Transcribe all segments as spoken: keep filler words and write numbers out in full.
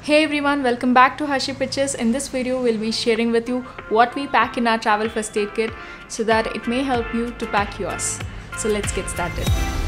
Hey everyone, welcome back to Harshi Pictures. In this video, we'll be sharing with you what we pack in our travel first aid kit so that it may help you to pack yours. So let's get started.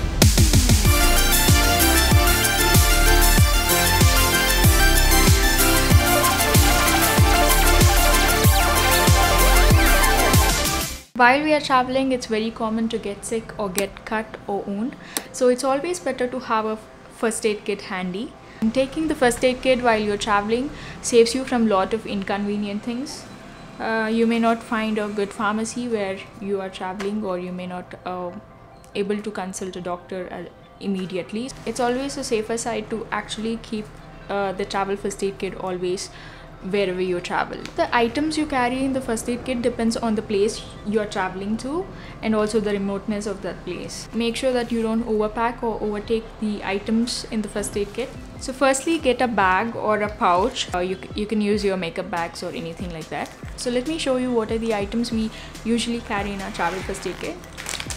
While we are traveling, it's very common to get sick or get cut or wound. So it's always better to have a first aid kit handy. And taking the first aid kit while you're traveling saves you from a lot of inconvenient things. Uh, you may not find a good pharmacy where you are traveling, or you may not uh, able to consult a doctor uh, immediately. It's always a safer side to actually keep uh, the travel first aid kit always wherever you travel. The items you carry in the first aid kit depends on the place you are traveling to and also the remoteness of that place. Make sure that you don't overpack or overtake the items in the first aid kit. So firstly, get a bag or a pouch. Uh, you, you can use your makeup bags or anything like that. So let me show you what are the items we usually carry in our travel first aid kit.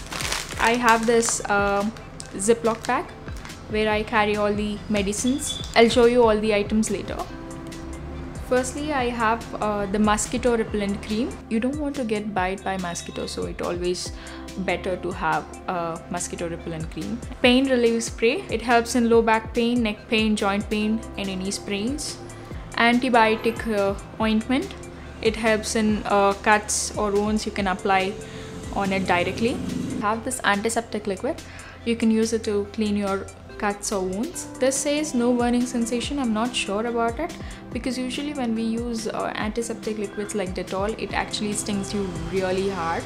I have this uh, Ziploc bag where I carry all the medicines. I'll show you all the items later. Firstly, I have uh, the mosquito repellent cream. You don't want to get bite by mosquito, so it always better to have a mosquito repellent cream. Pain relief spray. It helps in low back pain, neck pain, joint pain, and any sprains. Antibiotic uh, ointment. It helps in uh, cuts or wounds. You can apply on it directly. Have this antiseptic liquid. You can use it to clean your cuts or wounds. This says no burning sensation. I'm not sure about it because usually when we use uh, antiseptic liquids like Dettol, it actually stings you really hard.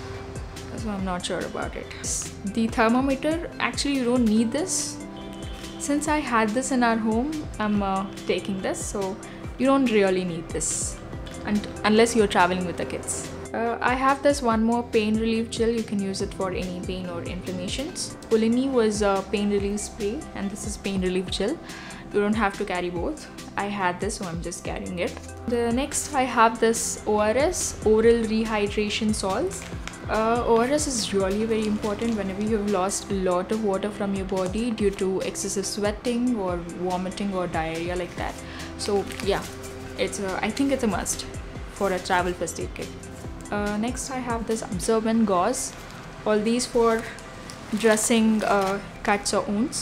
So I'm not sure about it. The thermometer, actually you don't need this. Since I had this in our home, I'm uh, taking this, so you don't really need this and unless you're traveling with the kids. Uh, I have this one more pain relief gel. You can use it for any pain or inflammations. Ulini was a pain relief spray and this is pain relief gel. You don't have to carry both. I had this, so I'm just carrying it. The next I have this O R S, oral rehydration salts. Uh, O R S is really very important whenever you've lost a lot of water from your body due to excessive sweating or vomiting or diarrhea like that. So yeah, it's a, I think it's a must for a travel first aid kit. Uh, next I have this absorbent gauze. All these for dressing uh, cuts or wounds.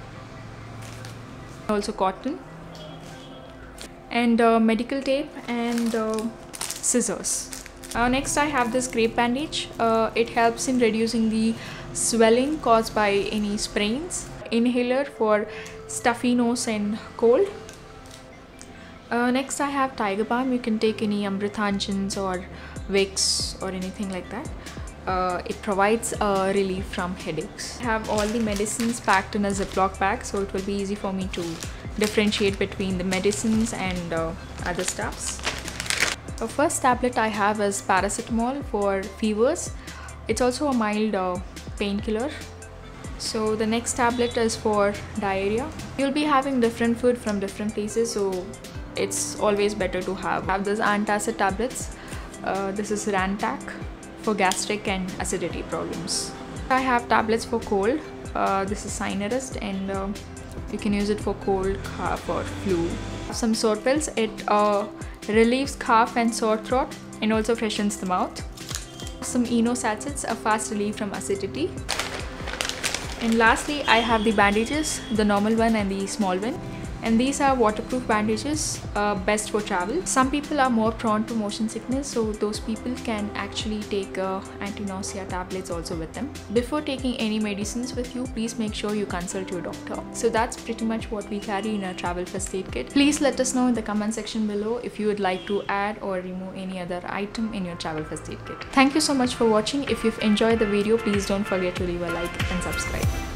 Also cotton. And uh, medical tape and uh, scissors. Uh, next I have this grape bandage. Uh, it helps in reducing the swelling caused by any sprains. Inhaler for stuffy nose and cold. Uh, next I have Tiger Balm. You can take any Amrithanjans or Vicks or anything like that. Uh, it provides uh, relief from headaches. I have all the medicines packed in a Ziploc bag, so it will be easy for me to differentiate between the medicines and uh, other stuffs. The first tablet I have is paracetamol for fevers. It's also a mild uh, painkiller. So the next tablet is for diarrhea. You'll be having different food from different places, so it's always better to have, have these antacid tablets. Uh, this is Rantac for gastric and acidity problems. I have tablets for cold. Uh, this is Sinarest, and uh, you can use it for cold, cough or flu. Some sore pills. It uh, relieves cough and sore throat and also freshens the mouth. Some Eno Satsets, a fast relief from acidity. And lastly, I have the bandages, the normal one and the small one. And these are waterproof bandages, uh, best for travel. Some people are more prone to motion sickness, so those people can actually take uh, anti-nausea tablets also with them. Before taking any medicines with you, please make sure you consult your doctor. So that's pretty much what we carry in our travel first aid kit. Please let us know in the comment section below if you would like to add or remove any other item in your travel first aid kit. Thank you so much for watching. If you've enjoyed the video, please don't forget to leave a like and subscribe.